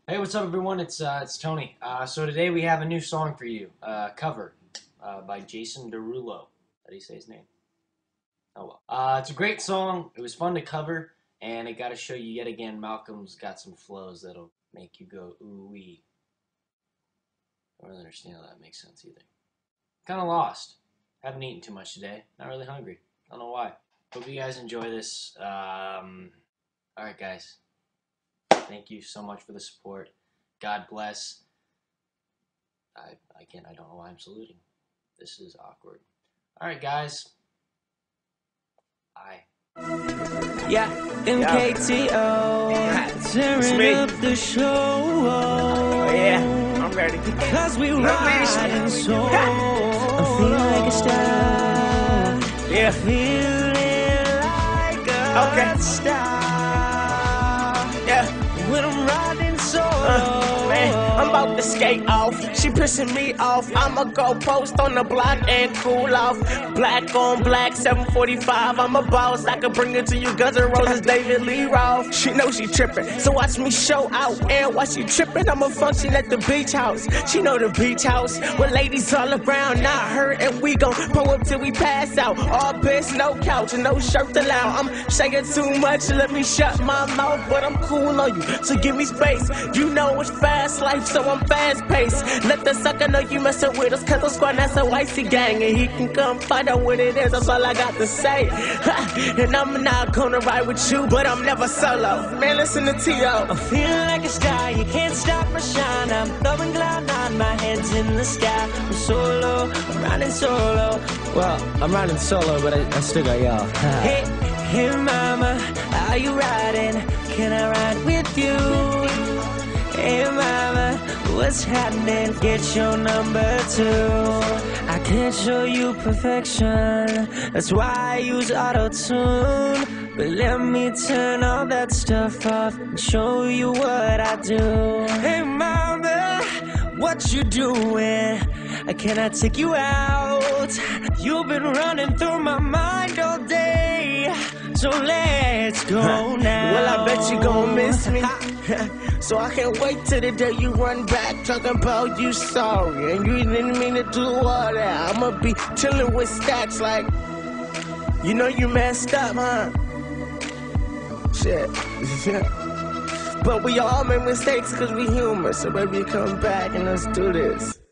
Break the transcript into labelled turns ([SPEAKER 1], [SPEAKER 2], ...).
[SPEAKER 1] Hey, what's up, everyone? It's Tony. So today we have a new song for you, cover by Jason Derulo. How do you say his name? Oh well. It's a great song. It was fun to cover, and it got to show you yet again. Malcolm's got some flows that'll make you go ooh wee. I don't really understand how that makes sense either. Kind of lost. Haven't eaten too much today. Not really hungry. Don't know why. Hope you guys enjoy this. All right, guys. Thank you so much for the support. God bless. I don't know why I'm saluting. This is awkward. All right, guys. Bye.
[SPEAKER 2] Yeah, MKTO, tearing up the show.
[SPEAKER 3] Oh yeah, I'm ready.
[SPEAKER 2] Because we riding solo. I'm feeling like a star.
[SPEAKER 3] Yeah,
[SPEAKER 2] Feeling like a star.
[SPEAKER 3] Yeah,
[SPEAKER 2] when I'm riding solo.
[SPEAKER 3] man, I'm about to skate off. She pissing me off. I'ma go post on the block and cool off. Black on black, 745. I'm a boss. I can bring it to you. Guns N' Roses, David Lee Roth. She know she tripping, so watch me show out. And while she tripping, I'ma function at the beach house. She know the beach house with ladies all around. Not her, and we gon' pull up till we pass out. All piss, no couch, no shirt allowed. I'm shaking too much, let me shut my mouth. But I'm cool on you, so give me space. You know it's fast life, so I'm fast paced. Let the sucker know you messing with us, cause I'm squad, that's a YC gang. And he can come find out what it is, that's all I got to say. And I'm not gonna ride with you, but I'm never solo. Man, listen to T.O.
[SPEAKER 2] I'm feeling like a star, you can't stop my shine. I'm blowing cloud nine, my head's in the sky. I'm solo, I'm riding solo. Well, I'm riding solo, but I still got y'all. Hey mama, are you riding? Can I ride with you? Hey mama, what's happening? Get your number 2. I can't show you perfection, that's why I use auto-tune. But let me turn all that stuff off and show you what I do. Hey mama, what you doing? Can I take you out? You've been running through my mind all day, so let's go now.
[SPEAKER 3] Well, I bet you gon' miss me. So I can't wait till the day you run back talking about you sorry and you didn't mean to do all that. I'ma be chilling with stacks like, you know you messed up, huh? Shit. But we all make mistakes cause we human, so baby come back and let's do this.